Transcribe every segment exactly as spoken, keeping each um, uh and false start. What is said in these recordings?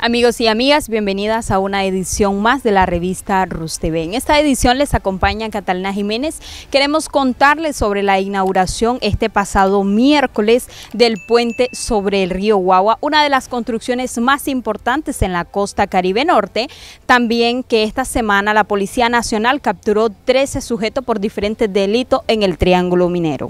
Amigos y amigas, bienvenidas a una edición más de la revista Rus T V. En esta edición les acompaña Catalina Jiménez. Queremos contarles sobre la inauguración este pasado miércoles del puente sobre el río Guagua, una de las construcciones más importantes en la costa Caribe Norte. También que esta semana la Policía Nacional capturó trece sujetos por diferentes delitos en el Triángulo Minero.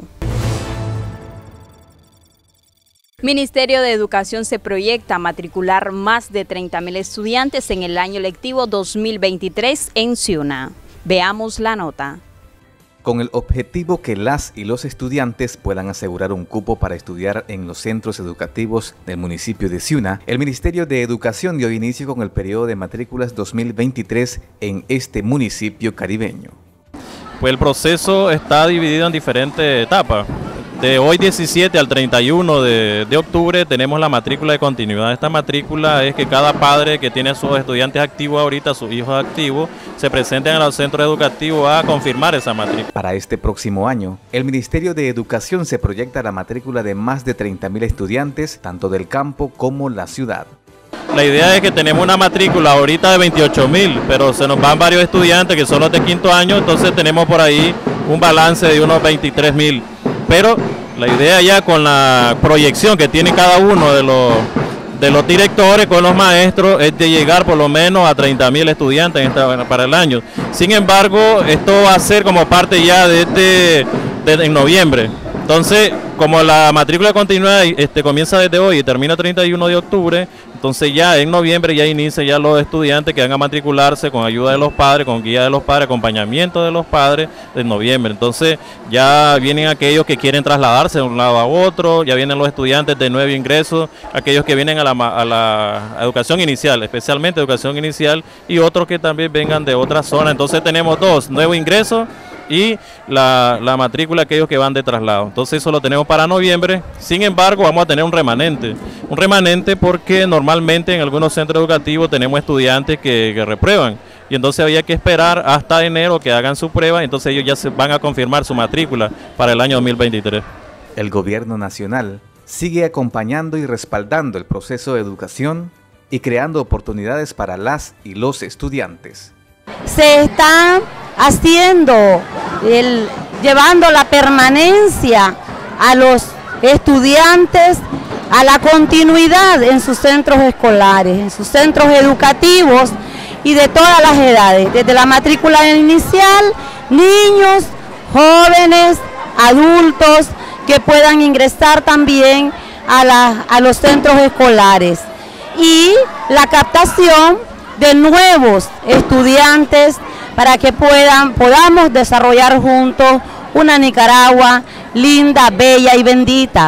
Ministerio de Educación se proyecta matricular más de treinta mil estudiantes en el año lectivo dos mil veintitrés en Ciuna. Veamos la nota. Con el objetivo que las y los estudiantes puedan asegurar un cupo para estudiar en los centros educativos del municipio de Ciuna, el Ministerio de Educación dio inicio con el periodo de matrículas dos mil veintitrés en este municipio caribeño. Pues el proceso está dividido en diferentes etapas. De hoy diecisiete al treinta y uno de, de octubre tenemos la matrícula de continuidad. Esta matrícula es que cada padre que tiene a sus estudiantes activos ahorita, sus hijos activos, se presenten a los centros educativos a confirmar esa matrícula. Para este próximo año, el Ministerio de Educación se proyecta la matrícula de más de treinta mil estudiantes, tanto del campo como la ciudad. La idea es que tenemos una matrícula ahorita de veintiocho mil, pero se nos van varios estudiantes que son los de quinto año, entonces tenemos por ahí un balance de unos veintitrés mil. Pero la idea ya con la proyección que tiene cada uno de los, de los directores con los maestros es de llegar por lo menos a treinta mil estudiantes en esta, para el año. Sin embargo, esto va a ser como parte ya de este, de, en noviembre. Entonces, como la matrícula continua este, comienza desde hoy y termina treinta y uno de octubre, entonces ya en noviembre ya inicia ya los estudiantes que van a matricularse con ayuda de los padres, con guía de los padres, acompañamiento de los padres en noviembre. Entonces ya vienen aquellos que quieren trasladarse de un lado a otro, ya vienen los estudiantes de nuevo ingreso, aquellos que vienen a la, a la educación inicial, especialmente educación inicial, y otros que también vengan de otra zona. Entonces tenemos dos, nuevo ingreso y la, la matrícula aquellos que van de traslado. Entonces eso lo tenemos para noviembre. Sin embargo, vamos a tener un remanente. Un remanente porque normalmente en algunos centros educativos tenemos estudiantes que, que reprueban. Y entonces había que esperar hasta enero que hagan su prueba. Entonces ellos ya se van a confirmar su matrícula para el año dos mil veintitrés. El gobierno nacional sigue acompañando y respaldando el proceso de educación y creando oportunidades para las y los estudiantes. Se está haciendo, el, llevando la permanencia a los estudiantes a la continuidad en sus centros escolares, en sus centros educativos y de todas las edades, desde la matrícula inicial, niños, jóvenes, adultos que puedan ingresar también a, la, a los centros escolares y la captación de nuevos estudiantes para que puedan, podamos desarrollar juntos una Nicaragua linda, bella y bendita.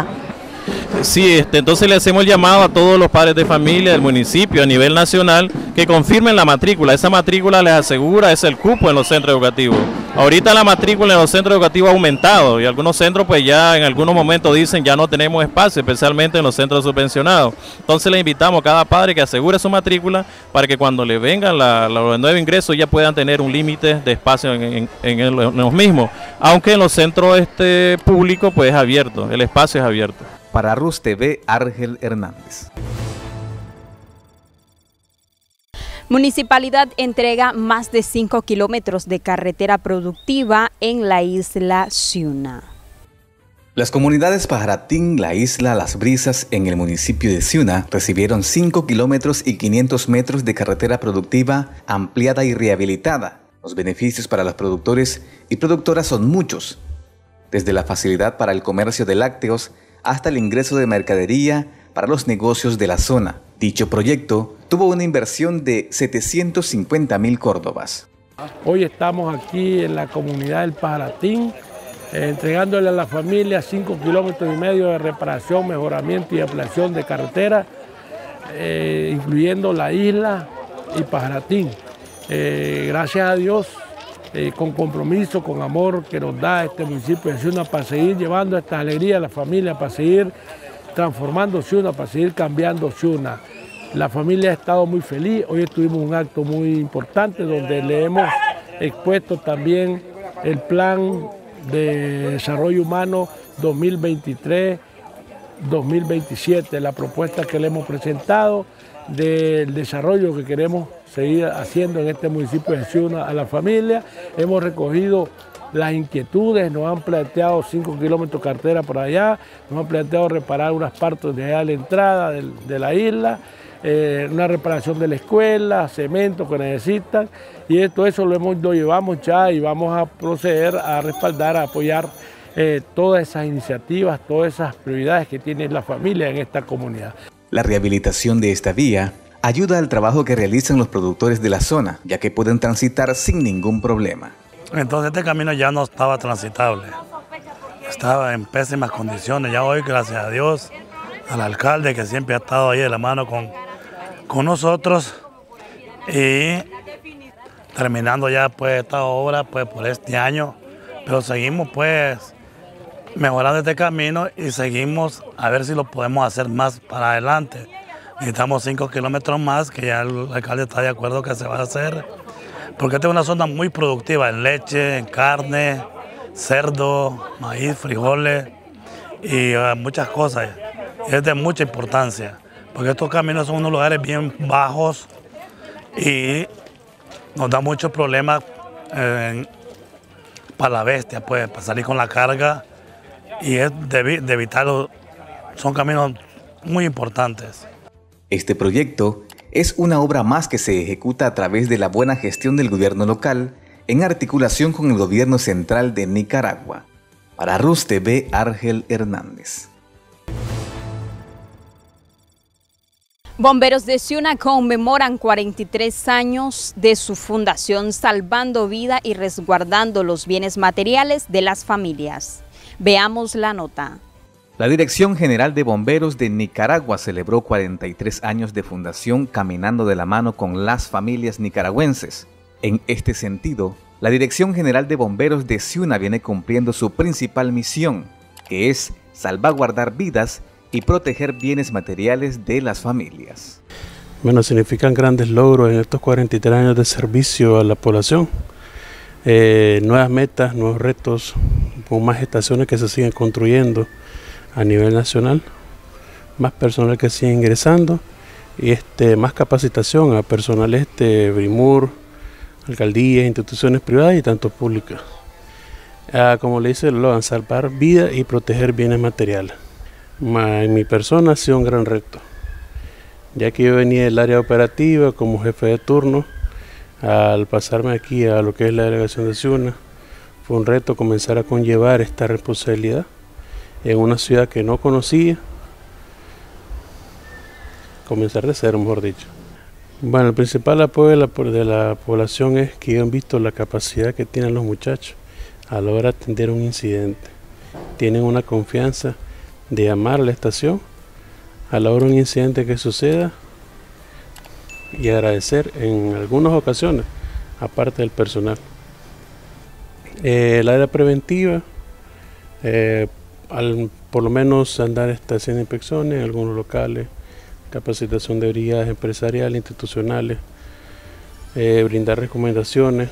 Sí, este, entonces le hacemos el llamado a todos los padres de familia del municipio a nivel nacional que confirmen la matrícula. Esa matrícula les asegura, es el cupo en los centros educativos. Ahorita la matrícula en los centros educativos ha aumentado y algunos centros pues ya en algunos momentos dicen ya no tenemos espacio, especialmente en los centros subvencionados. Entonces le invitamos a cada padre que asegure su matrícula para que cuando le vengan la, la, los nuevos ingresos ya puedan tener un límite de espacio en, en, en, el, en los mismos. Aunque en los centros este, públicos pues es abierto, el espacio es abierto. Para Rus T V, Argel Hernández. Municipalidad entrega más de cinco kilómetros de carretera productiva en la isla Ciuna. Las comunidades Pajaratín, La Isla, Las Brisas en el municipio de Ciuna recibieron cinco kilómetros y quinientos metros de carretera productiva ampliada y rehabilitada. Los beneficios para los productores y productoras son muchos, desde la facilidad para el comercio de lácteos hasta el ingreso de mercadería para los negocios de la zona. Dicho proyecto tuvo una inversión de setecientos cincuenta mil córdobas. Hoy estamos aquí en la comunidad del Pajaratín, eh, entregándole a la familia cinco kilómetros y medio de reparación, mejoramiento y ampliación de carretera, eh, incluyendo La Isla y Pajaratín. Eh, gracias a Dios, eh, con compromiso, con amor que nos da este municipio de Ciuna para seguir llevando esta alegría a la familia, para seguir transformando Ciuna, para seguir cambiando Ciuna. La familia ha estado muy feliz. Hoy tuvimos un acto muy importante donde le hemos expuesto también el plan de desarrollo humano dos mil veintitrés dos mil veintisiete, la propuesta que le hemos presentado del desarrollo que queremos seguir haciendo en este municipio de Ciuna a la familia. Hemos recogido las inquietudes, nos han planteado cinco kilómetros de carretera por allá, nos han planteado reparar unas partes de allá a la entrada de, de la isla, eh, una reparación de la escuela, cemento que necesitan, y todo eso lo, hemos, lo llevamos ya y vamos a proceder a respaldar, a apoyar eh, todas esas iniciativas, todas esas prioridades que tiene la familia en esta comunidad. La rehabilitación de esta vía ayuda al trabajo que realizan los productores de la zona, ya que pueden transitar sin ningún problema. Entonces este camino ya no estaba transitable, estaba en pésimas condiciones. Ya hoy, gracias a Dios, al alcalde que siempre ha estado ahí de la mano con, con nosotros, y terminando ya pues esta obra pues por este año, pero seguimos pues mejorando este camino y seguimos a ver si lo podemos hacer más para adelante. Necesitamos cinco kilómetros más, que ya el alcalde está de acuerdo que se va a hacer, porque esta es una zona muy productiva en leche, en carne, cerdo, maíz, frijoles y uh, muchas cosas. Es de mucha importancia, porque estos caminos son unos lugares bien bajos y nos da muchos problemas eh, para la bestia, pues, para salir con la carga, y es de, de evitarlo. Son caminos muy importantes. Este proyecto es una obra más que se ejecuta a través de la buena gestión del gobierno local en articulación con el gobierno central de Nicaragua. Para Rus T V, Argel Hernández. Bomberos de Ciuna conmemoran cuarenta y tres años de su fundación, salvando vida y resguardando los bienes materiales de las familias. Veamos la nota. La Dirección General de Bomberos de Nicaragua celebró cuarenta y tres años de fundación caminando de la mano con las familias nicaragüenses. En este sentido, la Dirección General de Bomberos de Ciuna viene cumpliendo su principal misión, que es salvaguardar vidas y proteger bienes materiales de las familias. Bueno, significan grandes logros en estos cuarenta y tres años de servicio a la población. Eh, nuevas metas, nuevos retos, con más estaciones que se siguen construyendo a nivel nacional, más personal que sigue ingresando y este, más capacitación a personal este, Brimur, alcaldías, instituciones privadas y tanto públicas. Ah, como le dice el eslogan, salvar vida y proteger bienes materiales. En mi persona ha sido un gran reto, ya que yo venía del área operativa como jefe de turno. Al pasarme aquí a lo que es la delegación de Ciuna, fue un reto comenzar a conllevar esta responsabilidad en una ciudad que no conocía, comenzar de cero, mejor dicho. Bueno, el principal apoyo de la, de la población es que han visto la capacidad que tienen los muchachos a la hora de atender un incidente. Tienen una confianza de llamar a la estación a la hora de un incidente que suceda y agradecer en algunas ocasiones, aparte del personal. Eh, el área preventiva, eh, al, por lo menos andar está haciendo inspecciones en algunos locales, capacitación de brigadas empresariales, institucionales, eh, brindar recomendaciones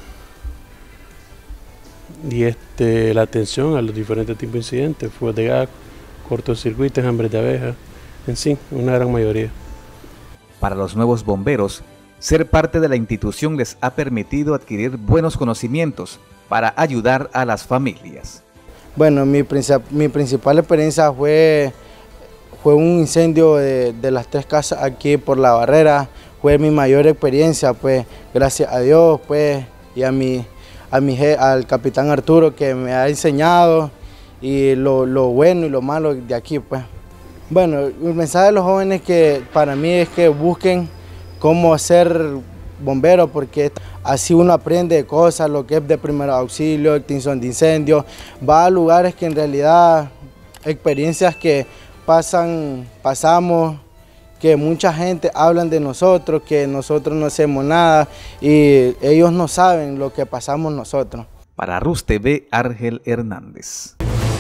y este, la atención a los diferentes tipos de incidentes, fuegos de gas, cortocircuitos, hambres de abeja, en sí, una gran mayoría. Para los nuevos bomberos, ser parte de la institución les ha permitido adquirir buenos conocimientos para ayudar a las familias. Bueno, mi, mi principal experiencia fue, fue un incendio de, de las tres casas aquí por la barrera. Fue mi mayor experiencia, pues, gracias a Dios, pues, y a mi, a mi, al capitán Arturo, que me ha enseñado y lo, lo bueno y lo malo de aquí, pues. Bueno, el mensaje de los jóvenes que para mí es que busquen cómo ser bomberos, porque así uno aprende cosas, lo que es de primer auxilio, extinción de incendios, va a lugares que en realidad, experiencias que pasan, pasamos, que mucha gente hablan de nosotros, que nosotros no hacemos nada y ellos no saben lo que pasamos nosotros. Para Rus T V, Argel Hernández.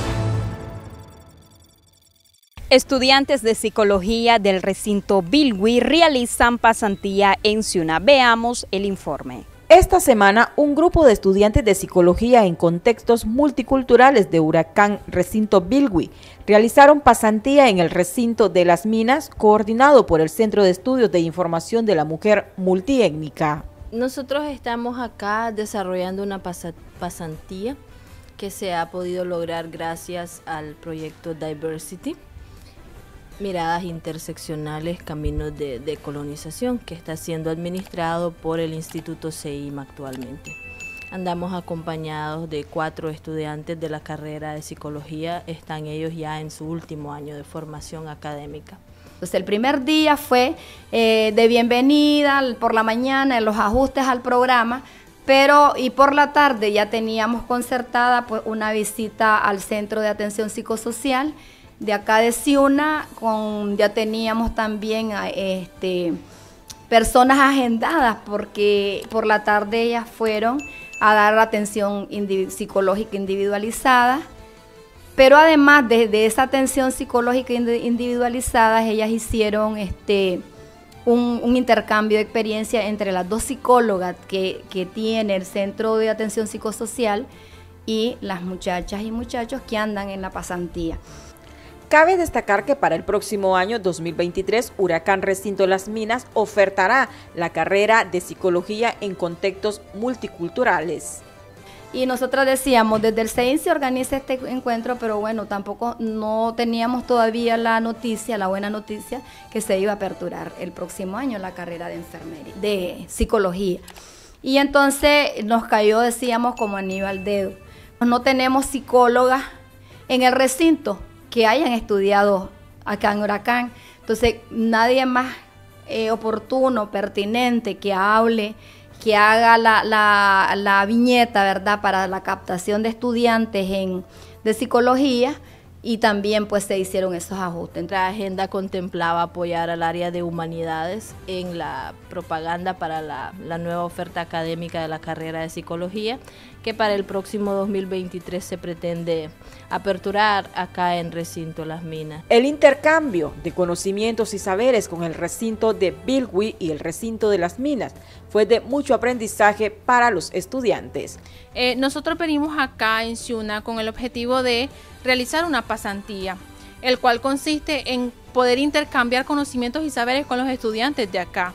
Estudiantes de psicología del recinto Bilwi realizan pasantía en Ciuna. Veamos el informe. Esta semana, un grupo de estudiantes de psicología en contextos multiculturales de Huracán Recinto Bilwi realizaron pasantía en el recinto de Las Minas, coordinado por el Centro de Estudios de Información de la Mujer Multiétnica. Nosotros estamos acá desarrollando una pasantía que se ha podido lograr gracias al proyecto Diversity, Miradas Interseccionales, Caminos de Decolonización, que está siendo administrado por el Instituto C I M actualmente. Andamos acompañados de cuatro estudiantes de la carrera de psicología, están ellos ya en su último año de formación académica. Entonces el primer día fue eh, de bienvenida por la mañana, los ajustes al programa, pero y por la tarde ya teníamos concertada pues, una visita al Centro de Atención Psicosocial de acá de Ciuna, con, ya teníamos también este, personas agendadas porque por la tarde ellas fueron a dar atención individu- psicológica individualizada, pero además de, de esa atención psicológica individualizada, ellas hicieron este, un, un intercambio de experiencia entre las dos psicólogas que, que tiene el Centro de Atención Psicosocial y las muchachas y muchachos que andan en la pasantía. Cabe destacar que para el próximo año dos mil veintitrés, Huracán Recinto Las Minas ofertará la carrera de psicología en contextos multiculturales. Y nosotros decíamos, desde el C I M se organiza este encuentro, pero bueno, tampoco no teníamos todavía la noticia, la buena noticia, que se iba a aperturar el próximo año la carrera de enfermería, de psicología. Y entonces nos cayó, decíamos, como anillo al dedo. No tenemos psicólogas en el recinto que hayan estudiado acá en Huracán. Entonces, nadie más eh, oportuno, pertinente, que hable, que haga la, la, la viñeta, ¿verdad?, para la captación de estudiantes en, de psicología, y también pues se hicieron esos ajustes. Nuestra agenda contemplaba apoyar al área de humanidades en la propaganda para la, la nueva oferta académica de la carrera de psicología, que para el próximo dos mil veintitrés se pretende aperturar acá en Recinto Las Minas. El intercambio de conocimientos y saberes con el recinto de Bilwi y el recinto de Las Minas fue de mucho aprendizaje para los estudiantes. Eh, nosotros venimos acá en Ciuna con el objetivo de realizar una pasantía, el cual consiste en poder intercambiar conocimientos y saberes con los estudiantes de acá.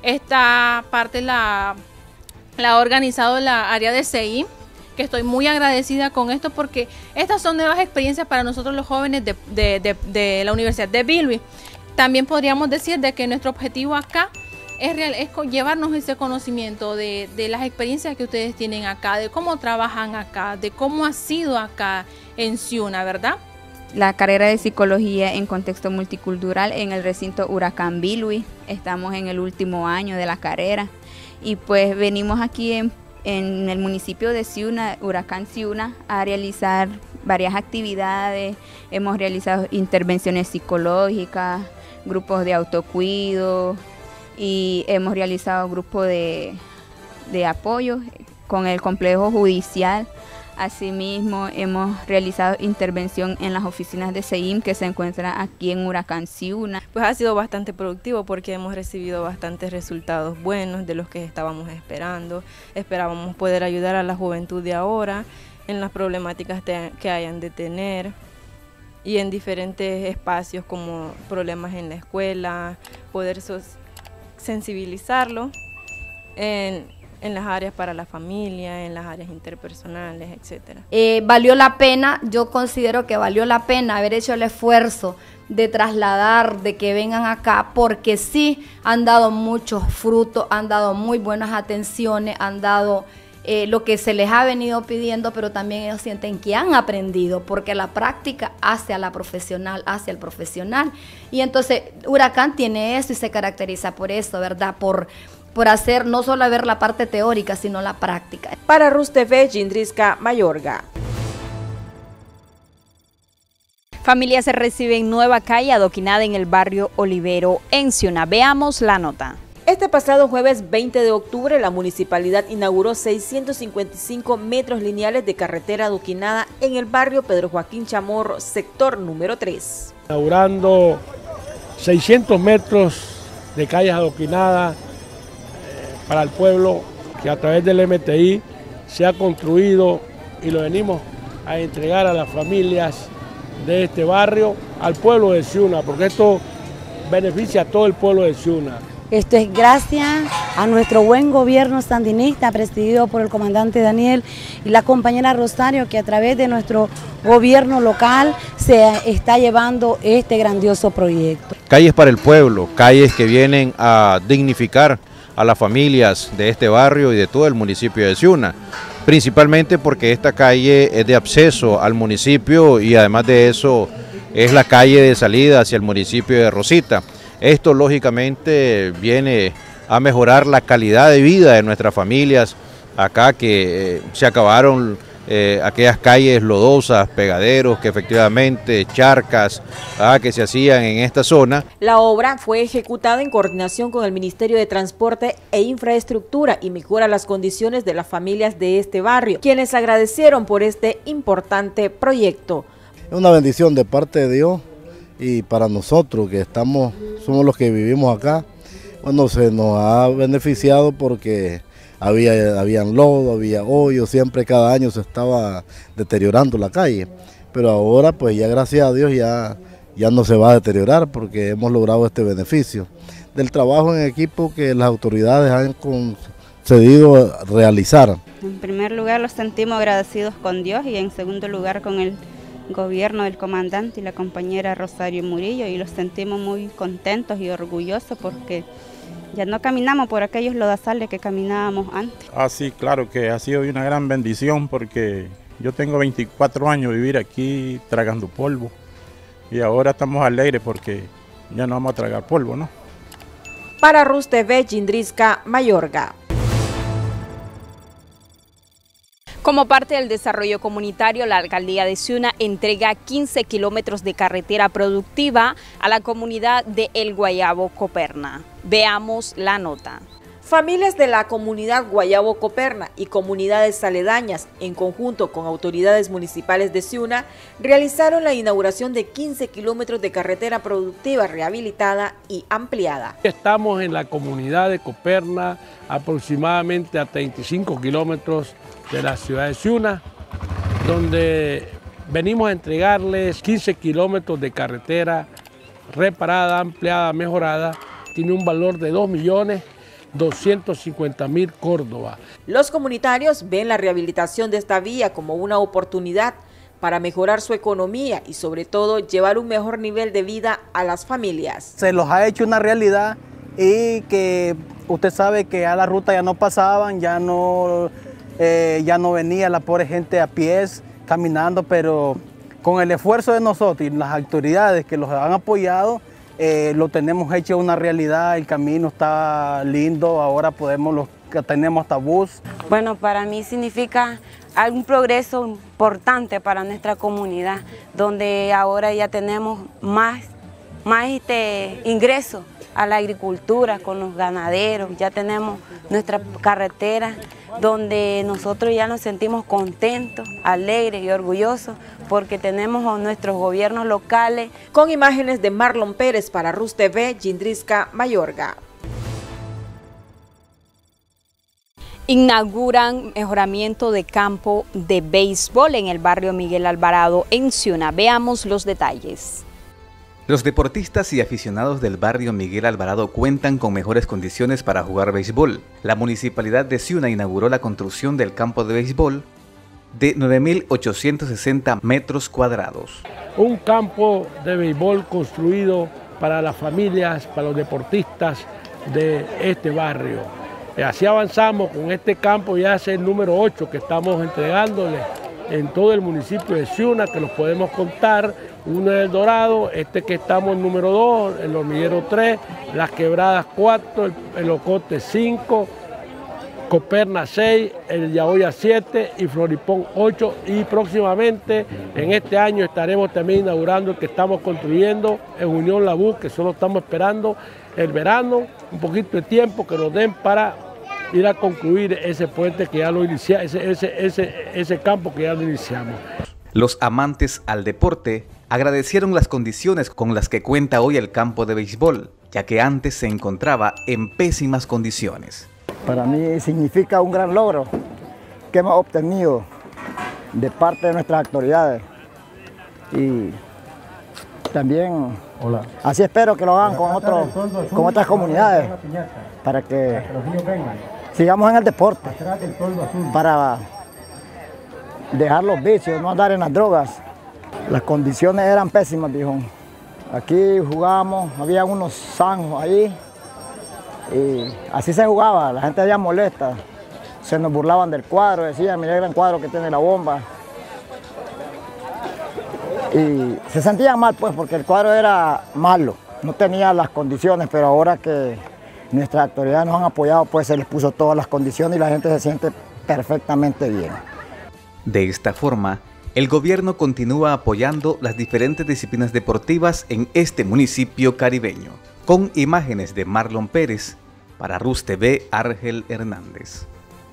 Esta parte la, la ha organizado la área de C I M, que estoy muy agradecida con esto porque estas son nuevas experiencias para nosotros los jóvenes de, de, de, de la Universidad de Bilwi. También podríamos decir de que nuestro objetivo acá es, real, es llevarnos ese conocimiento de, de las experiencias que ustedes tienen acá, de cómo trabajan acá, de cómo ha sido acá en Ciuna, ¿verdad? La carrera de psicología en contexto multicultural en el recinto Huracán Bilwi. Estamos en el último año de la carrera y pues venimos aquí en, en el municipio de Ciuna, Huracán Ciuna, a realizar varias actividades. Hemos realizado intervenciones psicológicas, grupos de autocuido y hemos realizado grupos de, de apoyo con el complejo judicial. Asimismo, hemos realizado intervención en las oficinas de C I M que se encuentran aquí en Huracán Ciuna. Pues ha sido bastante productivo porque hemos recibido bastantes resultados buenos de los que estábamos esperando. Esperábamos poder ayudar a la juventud de ahora en las problemáticas te, que hayan de tener y en diferentes espacios como problemas en la escuela, poder sos, sensibilizarlo en en las áreas para la familia, en las áreas interpersonales, etcétera. Eh, valió la pena, yo considero que valió la pena haber hecho el esfuerzo de trasladar, de que vengan acá, porque sí han dado muchos frutos, han dado muy buenas atenciones, han dado eh, lo que se les ha venido pidiendo, pero también ellos sienten que han aprendido, porque la práctica hace a la profesional, hace al profesional. Y entonces Huracán tiene eso y se caracteriza por eso, ¿verdad? Por por hacer no solo ver la parte teórica, sino la práctica. Para Rus T V, Jindriska Mayorga. Familias se reciben nueva calle adoquinada en el barrio Olivero, en Ciuna. Veamos la nota. Este pasado jueves veinte de octubre, la municipalidad inauguró seiscientos cincuenta y cinco metros lineales de carretera adoquinada en el barrio Pedro Joaquín Chamorro, sector número tres. Inaugurando seiscientos metros de calles adoquinadas para el pueblo que a través del M T I se ha construido y lo venimos a entregar a las familias de este barrio, al pueblo de Ciuna, porque esto beneficia a todo el pueblo de Ciuna. Esto es gracias a nuestro buen gobierno sandinista presidido por el comandante Daniel y la compañera Rosario, que a través de nuestro gobierno local se está llevando este grandioso proyecto. Calles para el pueblo, calles que vienen a dignificar a las familias de este barrio y de todo el municipio de Ciuna, principalmente porque esta calle es de acceso al municipio y además de eso es la calle de salida hacia el municipio de Rosita. Esto lógicamente viene a mejorar la calidad de vida de nuestras familias acá, que eh, se acabaron eh, aquellas calles lodosas, pegaderos, que efectivamente charcas ah, que se hacían en esta zona. La obra fue ejecutada en coordinación con el Ministerio de Transporte e Infraestructura y mejora las condiciones de las familias de este barrio, quienes agradecieron por este importante proyecto. Es una bendición de parte de Dios. Y para nosotros que estamos, somos los que vivimos acá, bueno, se nos ha beneficiado porque había habían lodo, había hoyo, siempre cada año se estaba deteriorando la calle. Pero ahora pues ya gracias a Dios ya, ya no se va a deteriorar porque hemos logrado este beneficio del trabajo en equipo que las autoridades han concedido realizar. En primer lugar los sentimos agradecidos con Dios y en segundo lugar con el gobierno del comandante y la compañera Rosario Murillo, y los sentimos muy contentos y orgullosos porque ya no caminamos por aquellos lodazales que caminábamos antes. Ah, sí, claro que ha sido una gran bendición porque yo tengo veinticuatro años de vivir aquí tragando polvo y ahora estamos alegres porque ya no vamos a tragar polvo, ¿no? Para Rus T V, Jindrisca Mayorga. Como parte del desarrollo comunitario, la alcaldía de Ciuna entrega quince kilómetros de carretera productiva a la comunidad de El Guayabo Coperna. Veamos la nota. Familias de la comunidad Guayabo Coperna y comunidades aledañas, en conjunto con autoridades municipales de Ciuna, realizaron la inauguración de quince kilómetros de carretera productiva rehabilitada y ampliada. Estamos en la comunidad de Coperna, aproximadamente a treinta y cinco kilómetros de la ciudad de Ciuna, donde venimos a entregarles quince kilómetros de carretera reparada, ampliada, mejorada. Tiene un valor de dos millones doscientos cincuenta mil Córdoba. Los comunitarios ven la rehabilitación de esta vía como una oportunidad para mejorar su economía y sobre todo llevar un mejor nivel de vida a las familias. Se los ha hecho una realidad y que usted sabe que a la ruta ya no pasaban, ya no, eh, ya no venía la pobre gente a pies, caminando, pero con el esfuerzo de nosotros y las autoridades que los han apoyado, Eh, lo tenemos hecho una realidad, el camino está lindo, ahora podemos, los que tenemos hasta bus. Bueno, para mí significa algún progreso importante para nuestra comunidad, donde ahora ya tenemos más, más este, ingresos a la agricultura con los ganaderos, ya tenemos nuestra carretera, donde nosotros ya nos sentimos contentos, alegres y orgullosos porque tenemos a nuestros gobiernos locales. Con imágenes de Marlon Pérez para Rus T V, Jindrisca Mayorga. Inauguran mejoramiento de campo de béisbol en el barrio Miguel Alvarado en Ciuna. Veamos los detalles. Los deportistas y aficionados del barrio Miguel Alvarado cuentan con mejores condiciones para jugar béisbol. La municipalidad de Ciuna inauguró la construcción del campo de béisbol de nueve mil ochocientos sesenta metros cuadrados. Un campo de béisbol construido para las familias, para los deportistas de este barrio. Y así avanzamos con este campo, ya es el número ocho que estamos entregándole en todo el municipio de Ciuna, que los podemos contar. Uno es el Dorado, este que estamos en número dos, el Hormiguero tres, Las Quebradas cuatro, el, el Ocote cinco, Coperna seis, el Yaoya siete y Floripón ocho. Y próximamente, en este año, estaremos también inaugurando el que estamos construyendo en Unión Labú, que solo estamos esperando el verano, un poquito de tiempo que nos den para ir a concluir ese puente que ya lo inicia, ese, ese, ese, ese campo que ya lo iniciamos. Los amantes al deporte agradecieron las condiciones con las que cuenta hoy el campo de béisbol, ya que antes se encontraba en pésimas condiciones. Para mí significa un gran logro que hemos obtenido de parte de nuestras autoridades y también Hola. Así espero que lo hagan con, otros, con otras comunidades para que sigamos en el deporte, para dejar los vicios, no andar en las drogas. Las condiciones eran pésimas, viejo. Aquí jugábamos, había unos zanjos ahí y así se jugaba, la gente había molesta. Se nos burlaban del cuadro, decían, mira el gran cuadro que tiene la bomba. Y se sentían mal pues porque el cuadro era malo, no tenía las condiciones, pero ahora que nuestras autoridades nos han apoyado pues se les puso todas las condiciones y la gente se siente perfectamente bien. De esta forma, el gobierno continúa apoyando las diferentes disciplinas deportivas en este municipio caribeño. Con imágenes de Marlon Pérez, para Rus T V, Argel Hernández.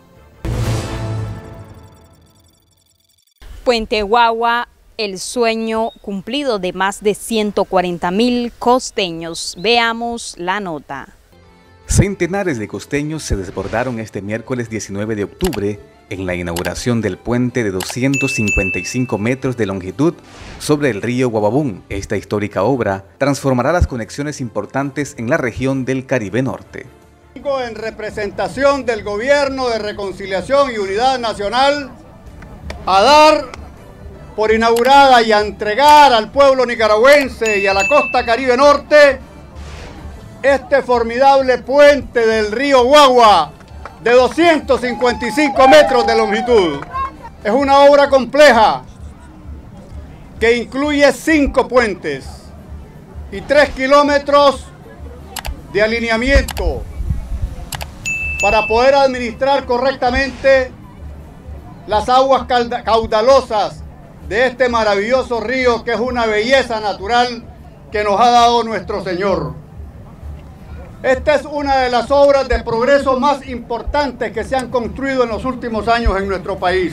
Puente Guagua, el sueño cumplido de más de ciento cuarenta mil costeños. Veamos la nota. Centenares de costeños se desbordaron este miércoles diecinueve de octubre en la inauguración del puente de doscientos cincuenta y cinco metros de longitud sobre el río Guababún. Esta histórica obra transformará las conexiones importantes en la región del Caribe Norte. En representación del Gobierno de Reconciliación y Unidad Nacional, a dar por inaugurada y a entregar al pueblo nicaragüense y a la costa Caribe Norte este formidable puente del río Guagua de doscientos cincuenta y cinco metros de longitud. Es una obra compleja que incluye cinco puentes y tres kilómetros de alineamiento para poder administrar correctamente las aguas caudalosas de este maravilloso río que es una belleza natural que nos ha dado nuestro Señor. Esta es una de las obras de progreso más importantes que se han construido en los últimos años en nuestro país.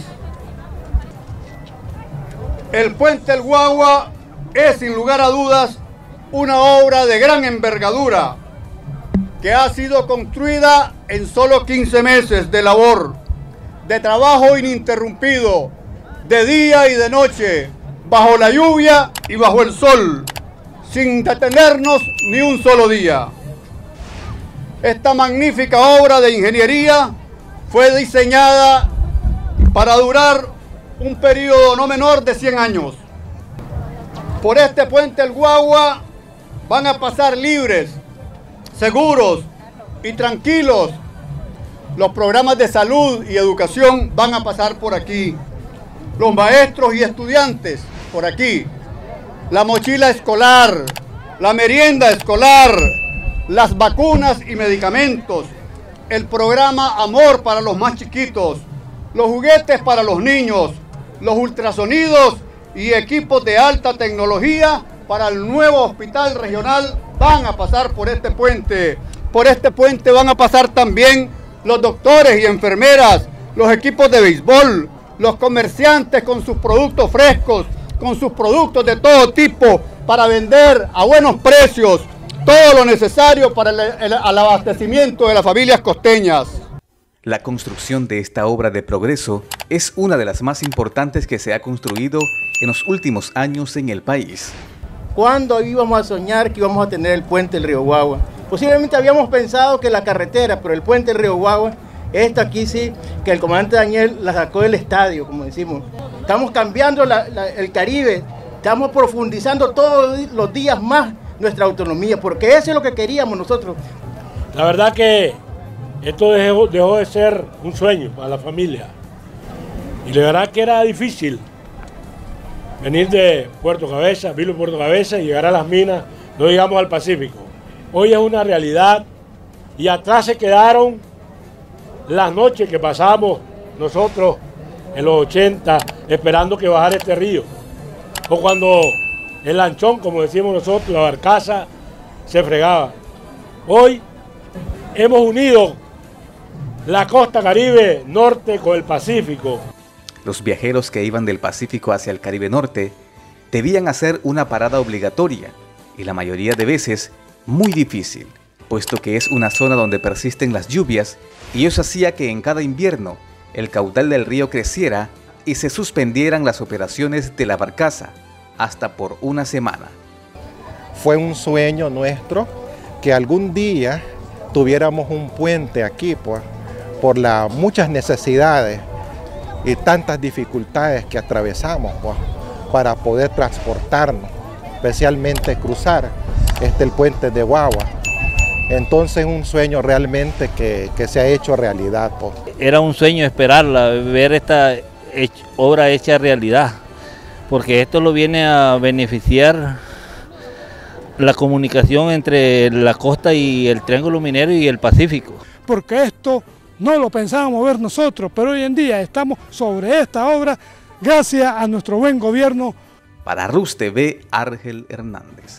El Puente del Guagua es, sin lugar a dudas, una obra de gran envergadura que ha sido construida en solo quince meses de labor, de trabajo ininterrumpido, de día y de noche, bajo la lluvia y bajo el sol, sin detenernos ni un solo día. Esta magnífica obra de ingeniería fue diseñada para durar un periodo no menor de cien años. Por este puente del Guagua van a pasar libres, seguros y tranquilos. Los programas de salud y educación van a pasar por aquí. Los maestros y estudiantes por aquí. La mochila escolar, la merienda escolar, las vacunas y medicamentos, el programa Amor para los más chiquitos, los juguetes para los niños, los ultrasonidos y equipos de alta tecnología para el nuevo hospital regional van a pasar por este puente. Por este puente van a pasar también los doctores y enfermeras, los equipos de béisbol, los comerciantes con sus productos frescos, con sus productos de todo tipo para vender a buenos precios todo lo necesario para el, el, el abastecimiento de las familias costeñas. La construcción de esta obra de progreso es una de las más importantes que se ha construido en los últimos años en el país. ¿Cuándo íbamos a soñar que íbamos a tener el puente del río Guagua? Posiblemente habíamos pensado que la carretera, pero el puente del río Guagua, esta aquí sí, que el comandante Daniel la sacó del estadio, como decimos. Estamos cambiando la, la, el Caribe, estamos profundizando todos los días más nuestra autonomía, porque eso es lo que queríamos nosotros. La verdad que esto dejó, dejó de ser un sueño para la familia. Y la verdad que era difícil venir de Puerto Cabeza, Vilo Puerto Cabeza y llegar a las minas, no llegamos al Pacífico. Hoy es una realidad y atrás se quedaron las noches que pasamos nosotros en los ochenta esperando que bajara este río. O cuando el lanchón, como decimos nosotros, la barcaza se fregaba. Hoy hemos unido la costa Caribe Norte con el Pacífico. Los viajeros que iban del Pacífico hacia el Caribe Norte debían hacer una parada obligatoria y la mayoría de veces muy difícil, puesto que es una zona donde persisten las lluvias y eso hacía que en cada invierno el caudal del río creciera y se suspendieran las operaciones de la barcaza hasta por una semana. Fue un sueño nuestro que algún día tuviéramos un puente aquí, pues, por las muchas necesidades y tantas dificultades que atravesamos, pues, para poder transportarnos, especialmente cruzar este, el puente de Guagua. Entonces un sueño realmente que, que se ha hecho realidad, pues. Era un sueño esperarla, ver esta obra hecha realidad, porque esto lo viene a beneficiar la comunicación entre la costa y el Triángulo Minero y el Pacífico. Porque esto no lo pensábamos ver nosotros, pero hoy en día estamos sobre esta obra gracias a nuestro buen gobierno. Para Rus T V, Argel Hernández.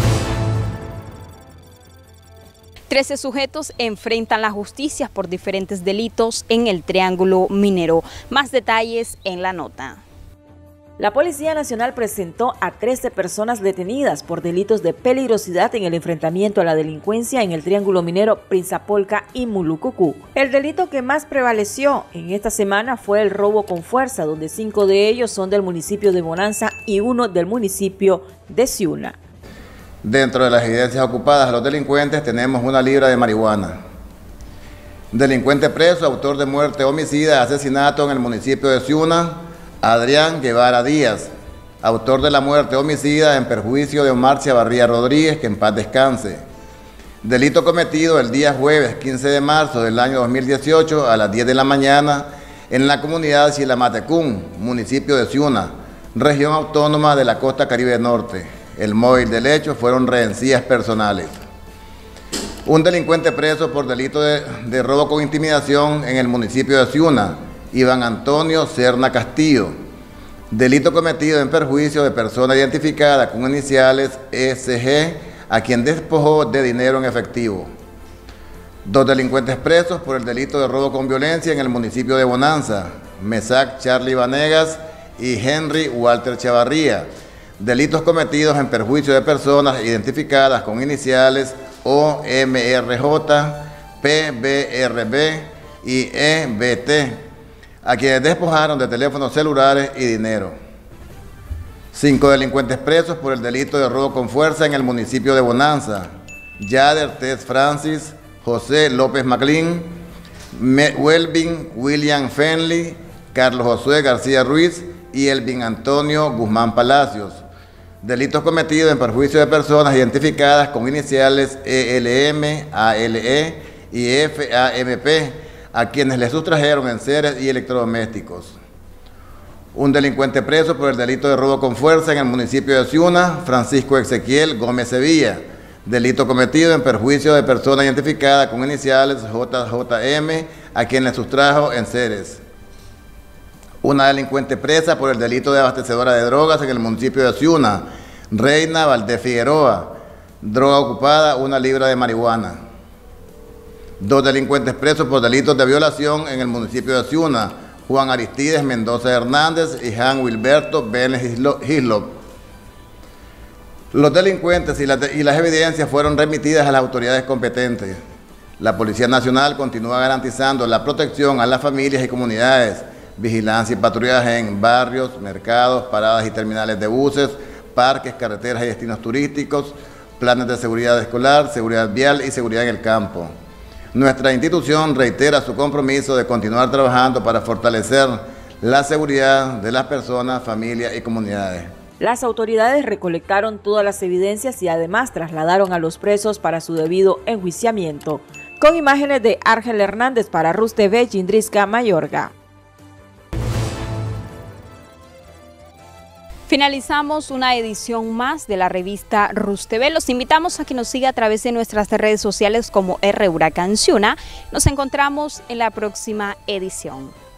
Trece sujetos enfrentan la justicia por diferentes delitos en el Triángulo Minero. Más detalles en la nota. La Policía Nacional presentó a trece personas detenidas por delitos de peligrosidad en el enfrentamiento a la delincuencia en el Triángulo Minero Prinzapolca y Mulucucú. El delito que más prevaleció en esta semana fue el robo con fuerza, donde cinco de ellos son del municipio de Bonanza y uno del municipio de Ciuna. Dentro de las evidencias ocupadas a los delincuentes tenemos una libra de marihuana. Delincuente preso, autor de muerte homicida, asesinato en el municipio de Ciuna, Adrián Guevara Díaz, autor de la muerte homicida en perjuicio de Omar Chavarría Rodríguez, que en paz descanse. Delito cometido el día jueves quince de marzo del año dos mil dieciocho a las diez de la mañana en la comunidad de Chilamatecún, municipio de Ciuna, región autónoma de la costa Caribe Norte. El móvil del hecho fueron rehenes personales. Un delincuente preso por delito de, de robo con intimidación en el municipio de Ciuna, Iván Antonio Serna Castillo. Delito cometido en perjuicio de persona identificada con iniciales E S G, a quien despojó de dinero en efectivo. Dos delincuentes presos por el delito de robo con violencia en el municipio de Bonanza, Mesac Charlie Vanegas y Henry Walter Chavarría. Delitos cometidos en perjuicio de personas identificadas con iniciales O M R J, P B R B y E B T, a quienes despojaron de teléfonos celulares y dinero. Cinco delincuentes presos por el delito de robo con fuerza en el municipio de Bonanza, Yader Tess Francis, José López Maclín, Welvin William Fenley, Carlos Josué García Ruiz y Elvin Antonio Guzmán Palacios. Delitos cometidos en perjuicio de personas identificadas con iniciales E L M, A L E y F A M P, a quienes les sustrajeron enseres y electrodomésticos. Un delincuente preso por el delito de robo con fuerza en el municipio de Ciuna, Francisco Ezequiel Gómez Sevilla. Delito cometido en perjuicio de persona identificada con iniciales J J M, a quien le sustrajo enseres. Una delincuente presa por el delito de abastecedora de drogas en el municipio de Ciuna, Reina Valdés Figueroa. Droga ocupada, una libra de marihuana. Dos delincuentes presos por delitos de violación en el municipio de Ciuna, Juan Aristides Mendoza Hernández y Juan Wilberto Benes Hislop. Los delincuentes y, la, y las evidencias fueron remitidas a las autoridades competentes. La Policía Nacional continúa garantizando la protección a las familias y comunidades, vigilancia y patrullaje en barrios, mercados, paradas y terminales de buses, parques, carreteras y destinos turísticos, planes de seguridad escolar, seguridad vial y seguridad en el campo. Nuestra institución reitera su compromiso de continuar trabajando para fortalecer la seguridad de las personas, familias y comunidades. Las autoridades recolectaron todas las evidencias y además trasladaron a los presos para su debido enjuiciamiento. Con imágenes de Argel Hernández para Rus T V, Yindrisca Mayorga. Finalizamos una edición más de la revista Rus T V. Los invitamos a que nos siga a través de nuestras redes sociales como R Huracán Ciuna. Nos encontramos en la próxima edición.